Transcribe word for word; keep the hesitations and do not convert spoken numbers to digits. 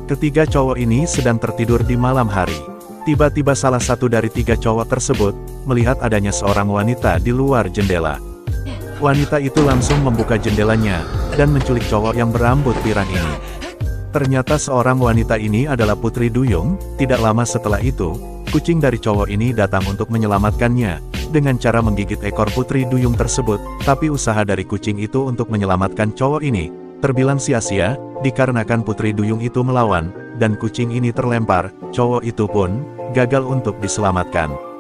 Ketiga cowok ini sedang tertidur di malam hari. Tiba-tiba salah satu dari tiga cowok tersebut, melihat adanya seorang wanita di luar jendela. Wanita itu langsung membuka jendelanya, dan menculik cowok yang berambut pirang ini. Ternyata seorang wanita ini adalah Putri Duyung. Tidak lama setelah itu, kucing dari cowok ini datang untuk menyelamatkannya, dengan cara menggigit ekor Putri Duyung tersebut, tapi usaha dari kucing itu untuk menyelamatkan cowok ini, terbilang sia-sia, dikarenakan Putri Duyung itu melawan, dan kucing ini terlempar, cowok itu pun, gagal untuk diselamatkan.